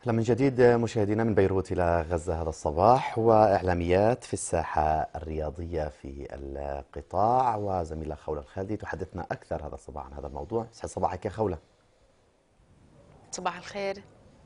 أهلا من جديد مشاهدينا من بيروت إلى غزة هذا الصباح، وإعلاميات في الساحة الرياضية في القطاع، وزميلة خولة الخالدي تحدثنا أكثر هذا الصباح عن هذا الموضوع. يسعد صباحك يا خولة. صباح الخير.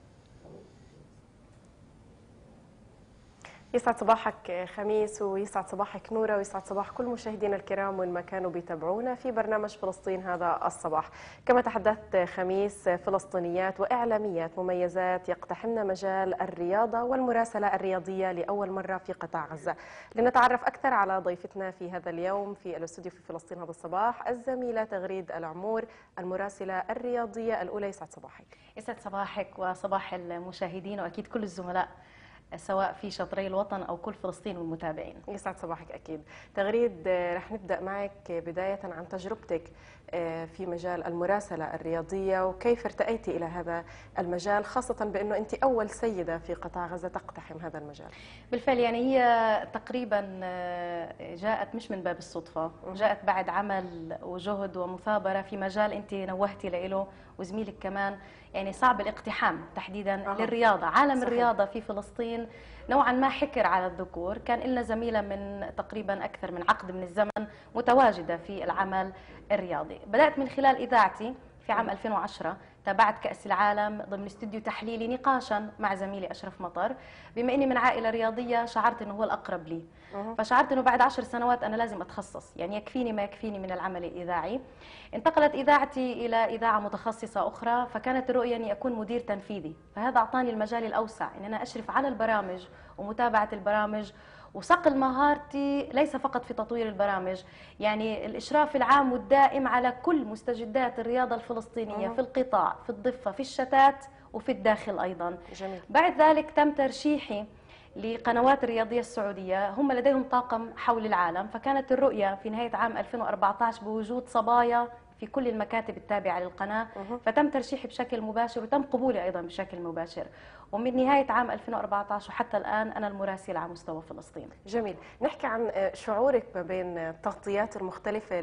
يسعد صباحك خميس، ويسعد صباحك نورة، ويسعد صباح كل مشاهدينا الكرام وين ما كانوا بيتابعونا في برنامج فلسطين هذا الصباح. كما تحدثت خميس، فلسطينيات وإعلاميات مميزات يقتحمن مجال الرياضة والمراسلة الرياضية لأول مرة في قطاع غزة. لنتعرف أكثر على ضيفتنا في هذا اليوم في الاستوديو في فلسطين هذا الصباح، الزميلة تغريد العمور، المراسلة الرياضية الأولى. يسعد صباحك. يسعد صباحك وصباح المشاهدين وأكيد كل الزملاء سواء في شطري الوطن أو كل فلسطين والمتابعين. يسعد صباحك أكيد. تغريد، رح نبدأ معك بداية عن تجربتك في مجال المراسلة الرياضية، وكيف ارتأيتي إلى هذا المجال، خاصة بأنه أنت أول سيدة في قطاع غزة تقتحم هذا المجال. بالفعل يعني هي تقريبا جاءت مش من باب الصدفة، جاءت بعد عمل وجهد ومثابرة في مجال أنت نوهتي له وزميلك كمان، يعني صعب الاقتحام تحديدا للرياضة. عالم صحيح. الرياضة في فلسطين نوعا ما حكر على الذكور. كان لنا زميلة من تقريبا أكثر من عقد من الزمن متواجدة في العمل الرياضي. بدأت من خلال إذاعتي في عام 2010، تابعت كأس العالم ضمن استوديو تحليلي نقاشا مع زميلي أشرف مطر. بما أني من عائلة رياضية شعرت أنه هو الأقرب لي، فشعرت أنه بعد 10 سنوات أنا لازم أتخصص، يعني يكفيني ما يكفيني من العمل الإذاعي. انتقلت إذاعتي إلى إذاعة متخصصة أخرى، فكانت الرؤية أني أكون مدير تنفيذي، فهذا أعطاني المجال الأوسع أن أنا أشرف على البرامج ومتابعة البرامج وصقل مهارتي ليس فقط في تطوير البرامج، يعني الإشراف العام والدائم على كل مستجدات الرياضة الفلسطينية في القطاع، في الضفة، في الشتات وفي الداخل أيضا. جميل. بعد ذلك تم ترشيحي لقنوات الرياضية السعودية، هم لديهم طاقم حول العالم، فكانت الرؤية في نهاية عام 2014 بوجود صبايا في كل المكاتب التابعة للقناة، فتم ترشيحي بشكل مباشر وتم قبولي أيضا بشكل مباشر، ومن نهاية عام 2014 وحتى الآن أنا المراسلة على مستوى فلسطين. جميل. نحكي عن شعورك ما بين التغطيات المختلفة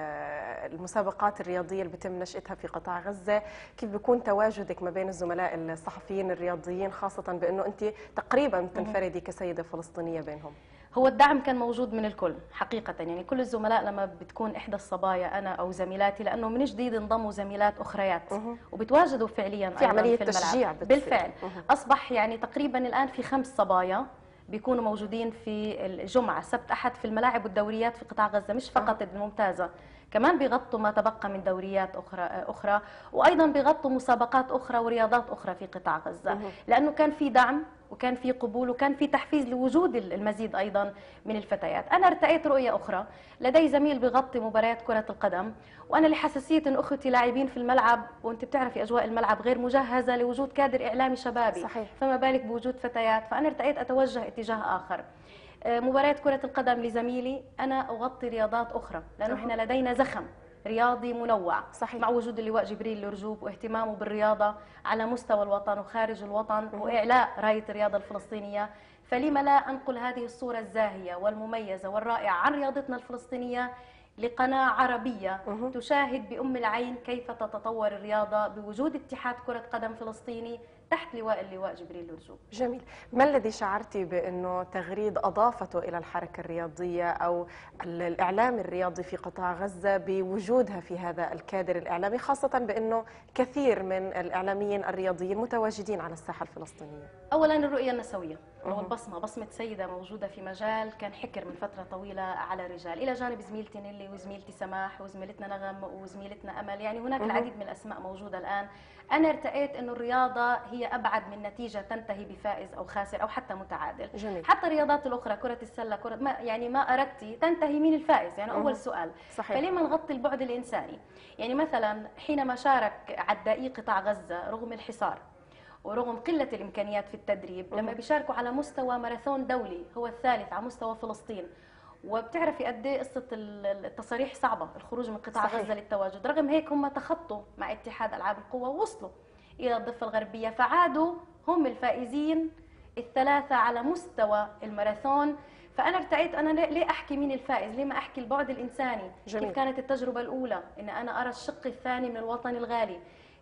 للمسابقات الرياضية اللي بتم نشأتها في قطاع غزة، كيف بيكون تواجدك ما بين الزملاء الصحفيين الرياضيين، خاصة بأنه أنت تقريبا تنفردي كسيدة فلسطينية بينهم؟ هو الدعم كان موجود من الكل حقيقة، يعني كل الزملاء لما بتكون إحدى الصبايا أنا أو زميلاتي، لأنه من جديد انضموا زميلات أخريات وبتواجدوا فعليا في عملية في تشجيع بالفعل. أصبح يعني تقريبا الآن في 5 صبايا بيكونوا موجودين في الجمعة سبت أحد في الملاعب والدوريات في قطاع غزة، مش فقط الممتازة، كمان بيغطوا ما تبقى من دوريات أخرى وأيضا بيغطوا مسابقات أخرى ورياضات أخرى في قطاع غزة، لأنه كان في دعم وكان في قبول وكان في تحفيز لوجود المزيد أيضا من الفتيات. أنا ارتأيت رؤية أخرى، لدي زميل بيغطي مباريات كرة القدم، وأنا لحساسية أن أخوتي لاعبين في الملعب، وأنت بتعرفي أجواء الملعب غير مجهزة لوجود كادر إعلامي شبابي صحيح. فما بالك بوجود فتيات، فأنا ارتأيت أتوجه اتجاه آخر. مباريات كرة القدم لزميلي، أنا أغطي رياضات أخرى، لأنه إحنا لدينا زخم رياضي منوع. صحيح. مع وجود اللواء جبريل الرجوب واهتمامه بالرياضة على مستوى الوطن وخارج الوطن وإعلاء راية الرياضة الفلسطينية، فلما لا أنقل هذه الصورة الزاهية والمميزة والرائعة عن رياضتنا الفلسطينية لقناة عربية تشاهد بأم العين كيف تتطور الرياضة بوجود اتحاد كرة قدم فلسطيني تحت لواء اللواء جبريل الرجوب. جميل. ما الذي شعرتي بأنه تغريد أضافته إلى الحركة الرياضية أو الإعلام الرياضي في قطاع غزة بوجودها في هذا الكادر الإعلامي، خاصة بأنه كثير من الإعلاميين الرياضيين متواجدين على الساحة الفلسطينية؟ أولا الرؤية النسوية أو البصمة، بصمة سيدة موجودة في مجال كان حكر من فترة طويلة على الرجال، إلى جانب زميلتي نيلي وزميلتي سماح وزميلتنا نغم وزميلتنا أمل، يعني هناك العديد من الأسماء موجودة الآن. أنا ارتأيت أن الرياضة هي أبعد من نتيجة تنتهي بفائز أو خاسر أو حتى متعادل. جميل. حتى الرياضات الأخرى كرة السلة، كرة ما أردتي تنتهي مين الفائز، يعني أول سؤال. صحيح. فلما نغطي البعد الإنساني؟ يعني مثلا حينما شارك عدائي قطاع غزة رغم الحصار ورغم قلة الإمكانيات في التدريب، لما بيشاركوا على مستوى ماراثون دولي هو الثالث على مستوى فلسطين، وبتعرفي قد ايه قصه التصاريح صعبه، الخروج من قطاع غزه للتواجد، رغم هيك هم تخطوا مع اتحاد العاب القوى ووصلوا الى الضفه الغربيه، فعادوا هم الفائزين الثلاثه على مستوى الماراثون. فانا ارتأيت انا ليه احكي مين الفائز، ليه ما احكي البعد الانساني؟ جميل. كيف كانت التجربه الاولى ان انا ارى الشق الثاني من الوطن الغالي،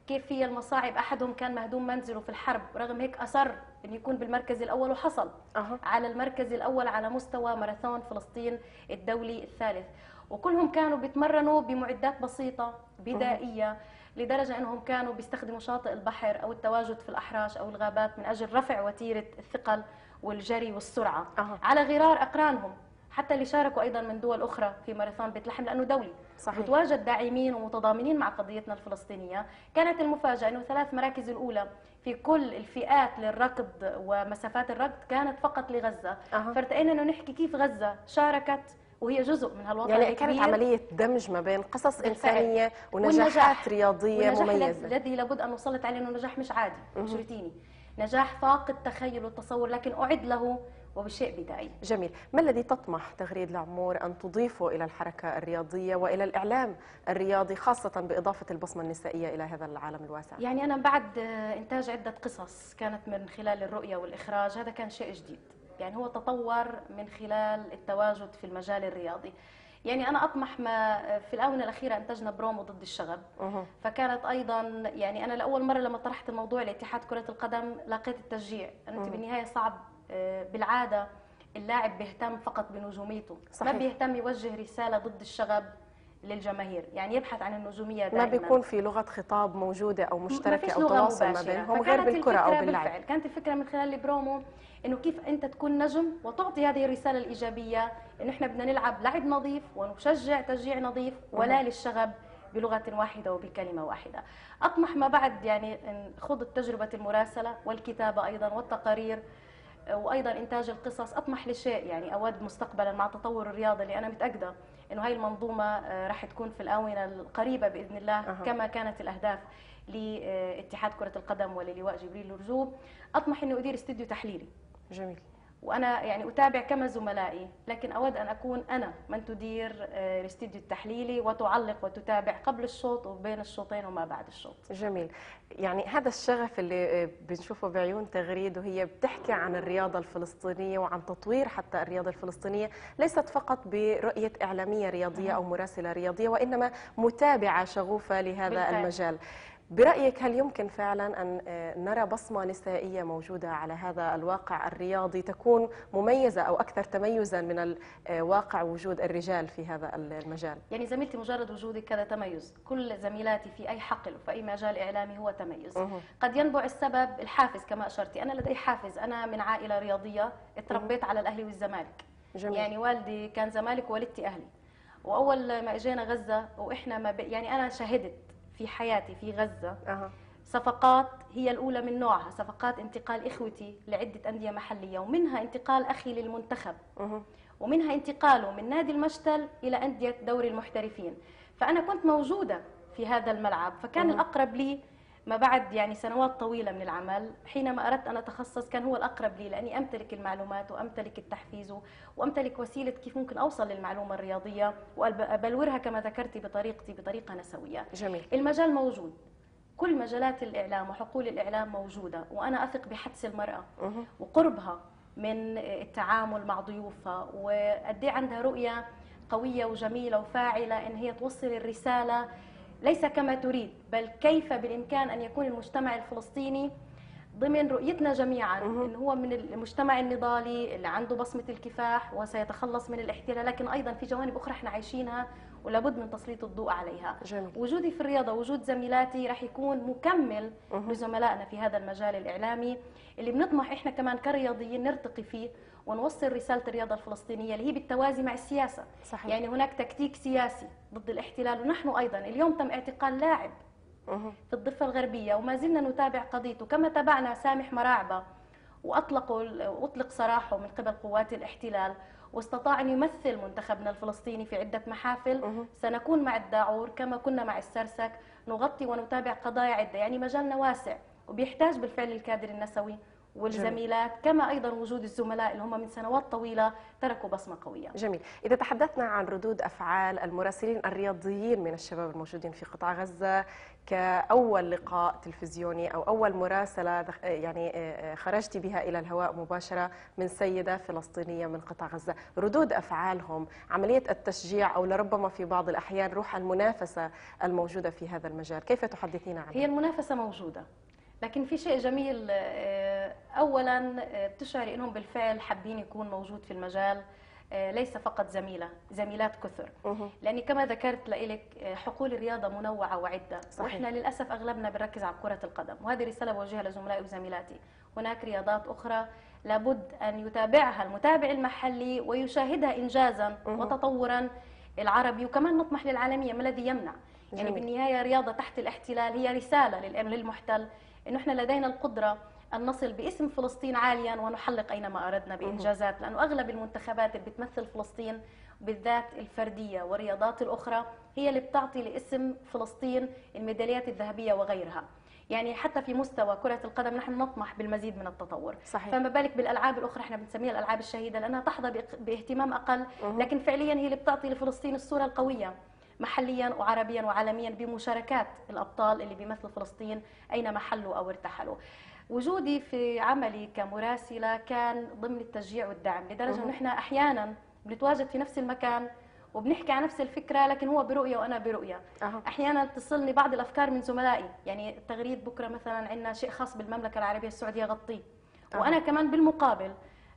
كيف هي المصاعب. أحدهم كان مهدوم منزله في الحرب، رغم هيك أصر أن يكون بالمركز الأول وحصل على المركز الأول على مستوى ماراثون فلسطين الدولي الثالث. وكلهم كانوا بيتمرنوا بمعدات بسيطة بدائية، لدرجة أنهم كانوا بيستخدموا شاطئ البحر أو التواجد في الأحراش أو الغابات من أجل رفع وتيرة الثقل والجري والسرعة على غرار أقرانهم، حتى اللي شاركوا أيضا من دول أخرى في ماراثون بيت لحم لأنه دولي. صحيح. بتواجد داعمين ومتضامنين مع قضيتنا الفلسطينية. كانت المفاجأة أنه 3 مراكز الأولى في كل الفئات للركض ومسافات الركض كانت فقط لغزة. فارتقينا أنه نحكي كيف غزة شاركت وهي جزء من هالوطن يعني الكبير. كانت عملية دمج ما بين قصص إنسانية ونجاحات رياضية مميزة. الذي لابد أن نسلط عليه أنه نجاح مش عادي، مش روتيني، نجاح فاق التخيل والتصور، لكن أعد له وبشيء بدائي. جميل. ما الذي تطمح تغريد العمور أن تضيفه إلى الحركة الرياضية وإلى الإعلام الرياضي، خاصة بإضافة البصمة النسائية إلى هذا العالم الواسع؟ يعني أنا بعد إنتاج عدة قصص كانت من خلال الرؤية والإخراج، هذا كان شيء جديد، يعني هو تطور من خلال التواجد في المجال الرياضي. يعني أنا أطمح ما في الآونة الأخيرة أنتجنا برومو ضد الشغب، فكانت أيضا يعني أنا لأول مرة لما طرحت الموضوع لاتحاد كرة القدم لقيت التشجيع، أنه بالنهاية صعب بالعادة اللاعب بيهتم فقط بنجوميته، صحيح. ما بيهتم يوجه رسالة ضد الشغب للجماهير، يعني يبحث عن النجومية دائما. ما بيكون في لغة خطاب موجودة أو مشتركة أو تواصل ما بينهم غير بالكرة أو باللعب. كانت الفكرة من خلال البرومو إنه كيف أنت تكون نجم وتعطي هذه الرسالة الإيجابية، إنه إحنا بدنا نلعب لعب نظيف ونشجع تشجيع نظيف ولا للشغب بلغة واحدة وبكلمة واحدة. أطمح ما بعد يعني خض تجربة المراسلة والكتابة أيضا والتقارير وايضا انتاج القصص. اطمح لشيء يعني اود مستقبلا مع تطور الرياضه اللي انا متاكده انه هاي المنظومه راح تكون في الاونه القريبه باذن الله كما كانت الاهداف لاتحاد كره القدم وللواء جبريل الرجوب. اطمح انه ادير استوديو تحليلي. جميل. وانا يعني اتابع كما زملائي، لكن اود ان اكون انا من تدير الاستوديو التحليلي وتعلق وتتابع قبل الشوط وبين الشوطين وما بعد الشوط. جميل. يعني هذا الشغف اللي بنشوفه بعيون تغريد وهي بتحكي عن الرياضة الفلسطينية وعن تطوير حتى الرياضة الفلسطينية، ليست فقط برؤية إعلامية رياضية أو مراسلة رياضية، وإنما متابعة شغوفة لهذا بالفعل. المجال. برأيك هل يمكن فعلا أن نرى بصمة نسائية موجودة على هذا الواقع الرياضي تكون مميزة أو أكثر تميزا من واقع وجود الرجال في هذا المجال؟ يعني زميلتي مجرد وجودك كذا تميز، كل زميلاتي في أي حقل وفي أي مجال إعلامي هو تميز. قد ينبع السبب الحافز كما أشرتي، أنا لدي حافز، أنا من عائلة رياضية اتربيت على الأهلي والزمالك. جميل. يعني والدي كان زمالك ووالدتي أهلي، وأول ما إجينا غزة وإحنا ما يعني أنا شهدت في حياتي في غزة صفقات هي الأولى من نوعها، صفقات انتقال إخوتي لعدة أندية محلية، ومنها انتقال أخي للمنتخب، ومنها انتقاله من نادي المشتل إلى أندية دوري المحترفين. فأنا كنت موجودة في هذا الملعب، فكان الأقرب لي ما بعد يعني سنوات طويلة من العمل، حينما أردت أن أتخصص كان هو الأقرب لي، لأني أمتلك المعلومات وأمتلك التحفيز وأمتلك وسيلة كيف ممكن أوصل للمعلومة الرياضية وأبلورها كما ذكرتي بطريقة نسوية. جميل. المجال موجود، كل مجالات الإعلام وحقول الإعلام موجودة، وأنا أثق بحدث المرأة وقربها من التعامل مع ضيوفها، وقد ايه عندها رؤية قوية وجميلة وفاعلة إن هي توصل الرسالة ليس كما تريد، بل كيف بالإمكان أن يكون المجتمع الفلسطيني ضمن رؤيتنا جميعا إن هو من المجتمع النضالي اللي عنده بصمة الكفاح وسيتخلص من الاحتلال، لكن أيضا في جوانب أخرى احنا عايشينها ولابد من تسليط الضوء عليها. جميل. وجودي في الرياضة وجود زميلاتي راح يكون مكمل لزملائنا في هذا المجال الإعلامي اللي بنطمح احنا كمان كرياضيين نرتقي فيه ونوصل رسالة الرياضة الفلسطينية اللي هي بالتوازي مع السياسة. صحيح. يعني هناك تكتيك سياسي ضد الاحتلال، ونحن أيضا اليوم تم اعتقال لاعب في الضفة الغربية وما زلنا نتابع قضيته، كما تابعنا سامح مراعبة وأطلق سراحه من قبل قوات الاحتلال واستطاع أن يمثل منتخبنا الفلسطيني في عدة محافل. سنكون مع الداعور كما كنا مع السرسك، نغطي ونتابع قضايا عدة، يعني مجالنا واسع وبيحتاج بالفعل الكادر النسوي والزميلات، كما أيضا وجود الزملاء اللي هم من سنوات طويلة تركوا بصمة قوية. جميل. إذا تحدثنا عن ردود أفعال المراسلين الرياضيين من الشباب الموجودين في قطاع غزة كأول لقاء تلفزيوني أو أول مراسلة يعني خرجت بها إلى الهواء مباشرة من سيدة فلسطينية من قطاع غزة، ردود أفعالهم، عملية التشجيع أو لربما في بعض الأحيان روح المنافسة الموجودة في هذا المجال، كيف تحدثين عنها؟ هي المنافسة موجودة، لكن في شيء جميل. أولا بتشعري أنهم بالفعل حابين يكون موجود في المجال، ليس فقط زميلات كثر. لأني كما ذكرت لك حقول الرياضة منوعة وعدة، صحيح. وإحنا للأسف أغلبنا بنركز على كرة القدم، وهذه رسالة بوجهها لزملائي وزميلاتي. هناك رياضات أخرى لابد أن يتابعها المتابع المحلي ويشاهدها إنجازا وتطورا العربي، وكمان نطمح للعالمية. ما الذي يمنع؟ يعني بالنهاية رياضة تحت الاحتلال هي رسالة للمحتل إنه إحنا لدينا القدرة أن نصل باسم فلسطين عاليا ونحلق أينما أردنا بإنجازات، لأنه أغلب المنتخبات اللي بتمثل فلسطين بالذات الفردية والرياضات الأخرى هي اللي بتعطي لاسم فلسطين الميداليات الذهبية وغيرها. يعني حتى في مستوى كرة القدم نحن نطمح بالمزيد من التطور. صحيح. فما بالك بالألعاب الأخرى، احنا بنسميها الألعاب الشهيدة لأنها تحظى باهتمام أقل، لكن فعليا هي اللي بتعطي لفلسطين الصورة القوية محليا وعربيا وعالميا بمشاركات الأبطال اللي بيمثلوا فلسطين أينما حلوا أو ارتحلوا. وجودي في عملي كمراسلة كان ضمن التشجيع والدعم، لدرجة أن احنا أحيانا بنتواجد في نفس المكان وبنحكي عن نفس الفكرة، لكن هو برؤية وأنا برؤية. أحيانا تصلني بعض الأفكار من زملائي، يعني تغريد بكرة مثلا عندنا شيء خاص بالمملكة العربية السعودية غطيه، وأنا كمان بالمقابل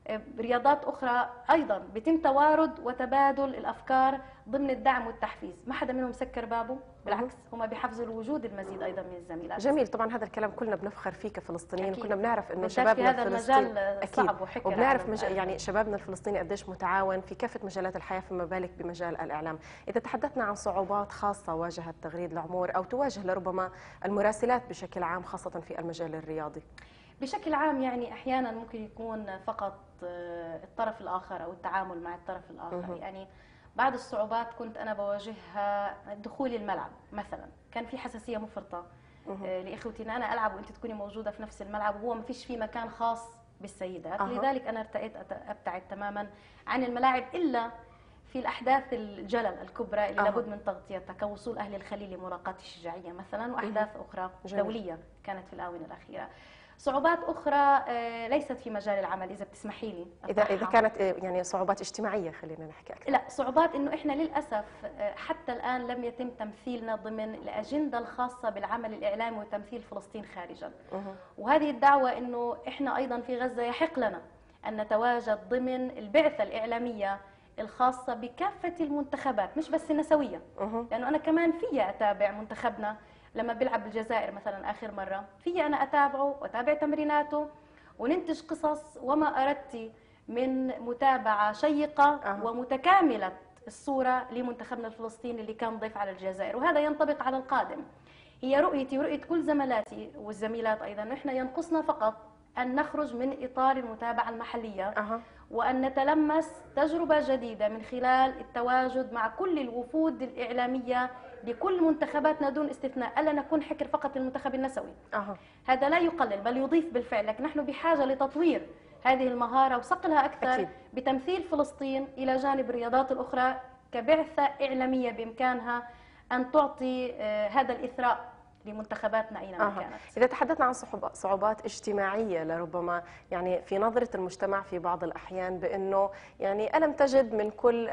رياضات أخرى أيضا بيتم توارد وتبادل الأفكار ضمن الدعم والتحفيز. ما حدا منهم سكر بابه، بالعكس هم بيحفزوا لوجود المزيد أيضا من الزميلات. جميل. طبعا هذا الكلام كلنا بنفخر فيه كفلسطينيين، أكيد. كنا بنعرف إنه بالذات شبابنا في هذا الفلسطيني المجال صعب وحكي، وبنعرف يعني شبابنا الفلسطيني قديش متعاون في كافة مجالات الحياة، فما بالك بمجال الإعلام. إذا تحدثنا عن صعوبات خاصة واجهت تغريد العمور أو تواجه لربما المراسلات بشكل عام خاصة في المجال الرياضي؟ بشكل عام يعني أحيانا ممكن يكون فقط الطرف الآخر أو التعامل مع الطرف الآخر. يعني بعض الصعوبات كنت أنا بواجهها دخول الملعب مثلا، كان في حساسية مفرطة لإخوتي أن أنا ألعب وأنت تكوني موجودة في نفس الملعب، وهو ما فيش فيه مكان خاص بالسيدات. لذلك أنا ارتأيت أبتعد تماما عن الملاعب إلا في الأحداث الجلل الكبرى اللي لابد من تغطيتها، كوصول أهل الخليل لملاقاة الشجاعية مثلا، وأحداث أخرى دولية كانت في الآونة الأخيرة. صعوبات أخرى ليست في مجال العمل، إذا بتسمحي لي إذا كانت يعني صعوبات اجتماعية خلينا نحكي أكثر. لا، صعوبات إنه إحنا للأسف حتى الآن لم يتم تمثيلنا ضمن الأجندة الخاصة بالعمل الإعلامي وتمثيل فلسطين خارجا. وهذه الدعوة إنه إحنا أيضا في غزة يحق لنا أن نتواجد ضمن البعثة الإعلامية الخاصة بكافة المنتخبات، مش بس النسوية، لأنه أنا كمان فيا أتابع منتخبنا لما بيلعب بالجزائر مثلا آخر مرة، في أنا أتابعه وأتابع تمريناته وننتج قصص وما أردت من متابعة شيقة ومتكاملة الصورة لمنتخبنا الفلسطيني اللي كان ضيف على الجزائر. وهذا ينطبق على القادم. هي رؤيتي ورؤية كل زملاتي والزميلات أيضا، نحن ينقصنا فقط أن نخرج من إطار المتابعة المحلية وأن نتلمس تجربة جديدة من خلال التواجد مع كل الوفود الإعلامية بكل منتخباتنا دون استثناء، ألا نكون حكر فقط للمنتخب النسوي. هذا لا يقلل بل يضيف بالفعل، لكن نحن بحاجة لتطوير هذه المهارة وصقلها أكثر أكيد. بتمثيل فلسطين إلى جانب الرياضات الأخرى كبعثة إعلامية بإمكانها أن تعطي هذا الإثراء لمنتخباتنا أينما كانت. إذا تحدثنا عن صعوبات اجتماعية لربما يعني في نظرة المجتمع في بعض الأحيان بأنه يعني ألم تجد من كل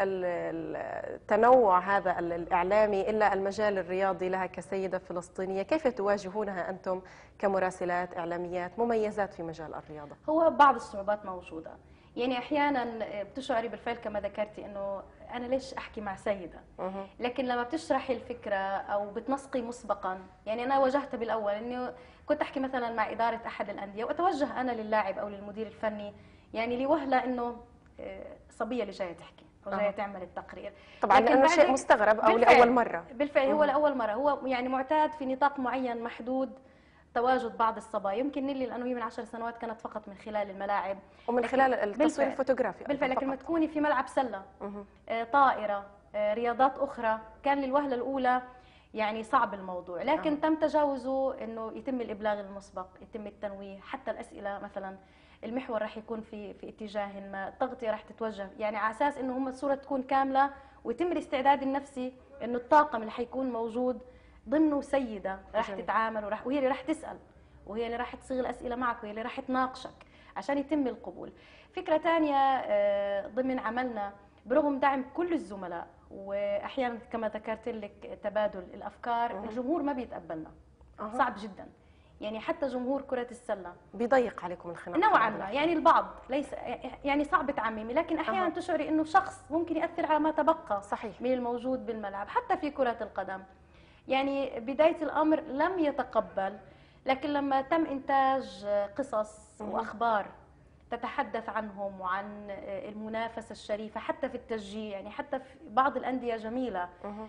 التنوع هذا الإعلامي إلا المجال الرياضي لها كسيدة فلسطينية، كيف تواجهونها أنتم كمراسلات إعلاميات مميزات في مجال الرياضة؟ هو بعض الصعوبات موجودة، يعني أحيانا بتشعري بالفعل كما ذكرتي أنه أنا ليش أحكي مع سيدة، لكن لما بتشرحي الفكرة أو بتنسقي مسبقا، يعني أنا واجهت بالأول أنه كنت أحكي مثلا مع إدارة أحد الأندية وأتوجه أنا للاعب أو للمدير الفني، يعني لوهلة أنه صبية اللي جاية تحكي وجاية تعمل التقرير. طبعا لأنه شيء مستغرب أو لأول مرة. بالفعل هو لأول مرة، هو يعني معتاد في نطاق معين محدود تواجد بعض الصبايا، يمكن نيلي لانه هي من 10 سنوات كانت فقط من خلال الملاعب ومن خلال التصوير الفوتوغرافي بالفعل، لكن لما تكوني في ملعب سله طائره رياضات اخرى، كان للوهله الاولى يعني صعب الموضوع، لكن تم تجاوزه انه يتم الابلاغ المسبق، يتم التنويه، حتى الاسئله مثلا المحور راح يكون في اتجاه ما، التغطيه راح تتوجه يعني على اساس انه هم الصوره تكون كامله، ويتم الاستعداد النفسي انه الطاقم اللي حيكون موجود ضمنه سيده راح تتعامل وهي اللي راح تسال، وهي اللي راح تصيغ الاسئله معك، وهي اللي راح تناقشك عشان يتم القبول. فكره ثانيه ضمن عملنا برغم دعم كل الزملاء، واحيانا كما ذكرت لك تبادل الافكار، الجمهور ما بيتقبلنا. صعب جدا، يعني حتى جمهور كرة السلة بيضيق عليكم الخناق نوعا ما، يعني البعض ليس يعني صعب تعممي، لكن احيانا تشعري انه شخص ممكن ياثر على ما تبقى صحيح من الموجود بالملعب. حتى في كرة القدم يعني بداية الامر لم يتقبل، لكن لما تم انتاج قصص واخبار تتحدث عنهم وعن المنافسة الشريفة حتى في التشجيع، يعني حتى في بعض الأندية جميلة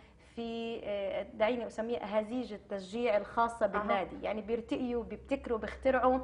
في دعيني أسميها أهازيج التشجيع الخاصة بالنادي، يعني بيرتقيوا بيبتكروا بيخترعوا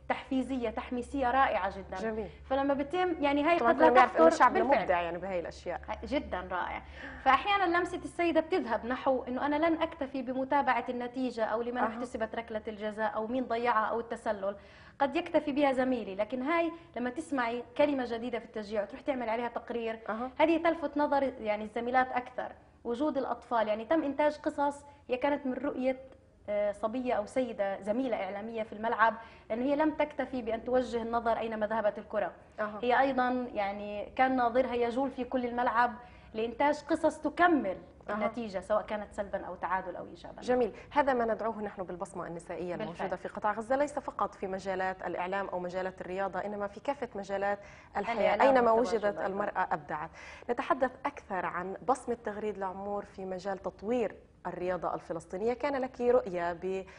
تحميسية رائعة جدا. جميل. فلما بتم يعني هاي طبعا قد لا بنعرف انه تخطر الشعب بالفعل مبدع يعني بهي الاشياء جدا رائع. فاحيانا لمسه السيده بتذهب نحو انه انا لن اكتفي بمتابعه النتيجه او لمن احتسبت ركله الجزاء او مين ضيعها او التسلل، قد يكتفي بها زميلي، لكن هاي لما تسمعي كلمه جديده في التشجيع وتروح تعمل عليها تقرير هذه تلفت نظر يعني الزميلات اكثر. وجود الاطفال، يعني تم انتاج قصص هي كانت من رؤيه صبيه او سيده زميله اعلاميه في الملعب، لانه هي لم تكتفي بان توجه النظر اينما ذهبت الكره، هي ايضا يعني كان ناظرها يجول في كل الملعب لانتاج قصص تكمل النتيجه سواء كانت سلبا او تعادل او ايجابا. جميل، هذا ما ندعوه نحن بالبصمه النسائيه الموجوده في قطاع غزه، ليس فقط في مجالات الاعلام او مجالات الرياضه، انما في كافه مجالات الحياه، اينما وجدت المراه ابدعت. نتحدث اكثر عن بصمه تغريد العمور في مجال تطوير الرياضة الفلسطينية. كان لك رؤية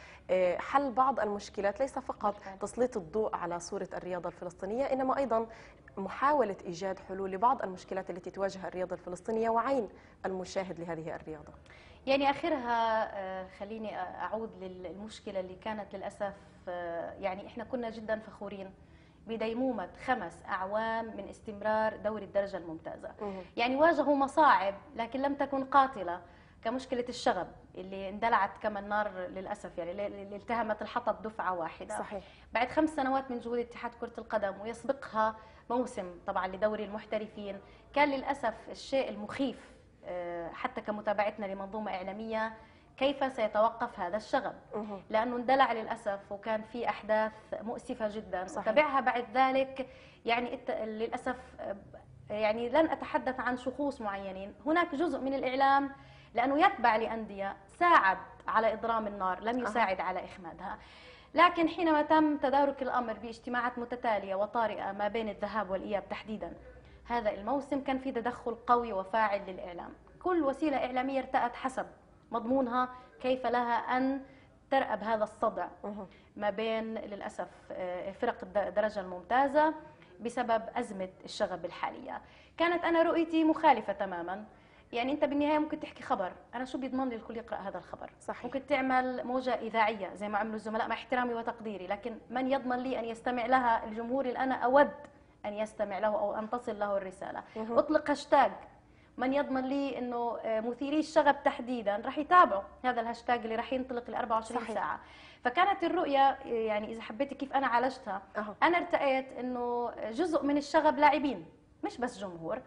بحل بعض المشكلات، ليس فقط تسليط الضوء على صورة الرياضة الفلسطينية، إنما أيضا محاولة إيجاد حلول لبعض المشكلات التي تواجه الرياضة الفلسطينية وعين المشاهد لهذه الرياضة. يعني آخرها خليني أعود للمشكلة اللي كانت للأسف، يعني إحنا كنا جدا فخورين بديمومة 5 أعوام من استمرار دوري الدرجة الممتازة. يعني واجهوا مصاعب لكن لم تكن قاتلة، كمشكلة الشغب اللي اندلعت كما النار للأسف، يعني اللي التهمت الحطب دفعة واحدة. صحيح. بعد 5 سنوات من جهود اتحاد كرة القدم ويسبقها موسم طبعا لدوري المحترفين، كان للأسف الشيء المخيف حتى كمتابعتنا لمنظومة إعلامية كيف سيتوقف هذا الشغب، لأنه اندلع للأسف وكان في أحداث مؤسفة جدا. تابعها بعد ذلك يعني للأسف يعني لن أتحدث عن شخوص معينين، هناك جزء من الإعلام لأنه يتبع لأندية ساعد على إضرام النار، لم يساعد على إخمادها. لكن حينما تم تدارك الأمر باجتماعات متتالية وطارئة ما بين الذهاب والإياب تحديدا هذا الموسم، كان في تدخل قوي وفاعل للإعلام. كل وسيلة إعلامية ارتأت حسب مضمونها كيف لها أن ترأب هذا الصدع ما بين للأسف فرق الدرجة الممتازة بسبب أزمة الشغب الحالية. كانت أنا رؤيتي مخالفة تماما. يعني انت بالنهايه ممكن تحكي خبر، انا شو بيضمن لي الكل يقرا هذا الخبر؟ صحيح. ممكن تعمل موجه اذاعيه زي ما عملوا الزملاء مع احترامي وتقديري، لكن من يضمن لي ان يستمع لها الجمهور اللي انا اود ان يستمع له او ان تصل له الرساله؟ اطلق هاشتاج، من يضمن لي انه مثيري الشغب تحديدا راح يتابعوا هذا الهاشتاج اللي راح ينطلق ل 24 صحيح. ساعه. فكانت الرؤيه يعني اذا حبيتي كيف انا عالجتها، انا ارتأيت انه جزء من الشغب لاعبين مش بس جمهور،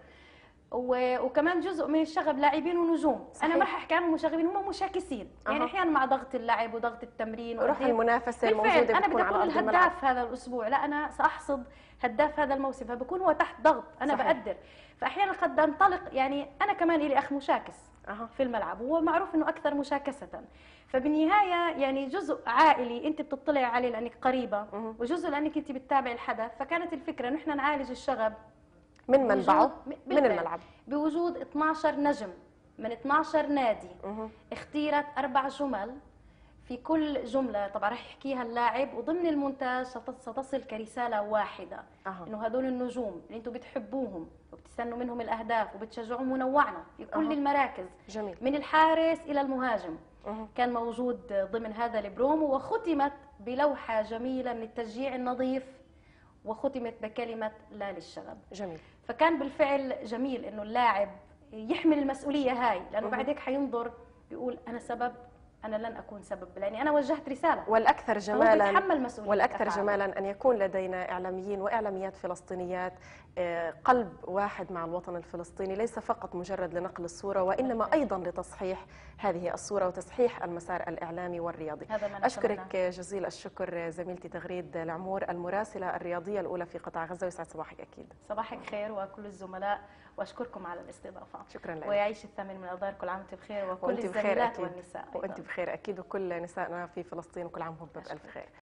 وكمان جزء من الشغب لاعبين ونجوم. صحيح. انا ما راح احكي عنهم مشاغبين، هم مشاكسين. يعني احيانا مع ضغط اللعب وضغط التمرين وروح المنافسه الموجوده انا بدي اكون الهداف هذا الاسبوع، لا انا ساحصد هداف هذا الموسم، فبكون هو تحت ضغط انا. صحيح. بقدر. فاحيانا قد انطلق، يعني انا كمان لي اخ مشاكس في الملعب، وهو معروف انه اكثر مشاكسه. فبالنهايه يعني جزء عائلي انت بتطلع عليه لانك قريبه، وجزء لانك انت بتتابع الحدث. فكانت الفكره نحن نعالج الشغب من منبعه من الملعب بوجود 12 نجم من 12 نادي. اختيرت 4 جمل، في كل جمله طبعا راح يحكيها اللاعب، وضمن المونتاج ستصل كرساله واحده انه هذول النجوم اللي انتم بتحبوهم وبتستنوا منهم الاهداف وبتشجعوهم ونوعنا في كل المراكز. جميل. من الحارس الى المهاجم كان موجود ضمن هذا البرومو، وختمت بلوحه جميله من التشجيع النظيف، وختمت بكلمه لا للشغب. جميل. فكان بالفعل جميل انه اللاعب يحمل المسؤوليه هاي، لانه بعد هيك حينظر بيقول أنا سبب، أنا لن أكون سبب، لأني أنا وجهت رسالة. والأكثر هو جمالا بيتحمل مسؤولية والأكثر أفعاله. جمالا أن يكون لدينا إعلاميين وإعلاميات فلسطينيات قلب واحد مع الوطن الفلسطيني، ليس فقط مجرد لنقل الصورة وإنما أيضا لتصحيح هذه الصورة وتصحيح المسار الإعلامي والرياضي. هذا ما أشكرك نتمناه. جزيل الشكر زميلتي تغريد العمور، المراسلة الرياضية الأولى في قطاع غزة، ويسعد صباحك أكيد. صباحك خير وكل الزملاء، واشكركم على الاستضافه. شكرا لك. ويعيش الثمن من الأضرار، كل عام وانت بخير، وكل وأنت بخير الزميلات أكيد، والنساء وأنت أيضاً. بخير أكيد، وكل نسائنا في فلسطين وكل عام وهم بألف خير.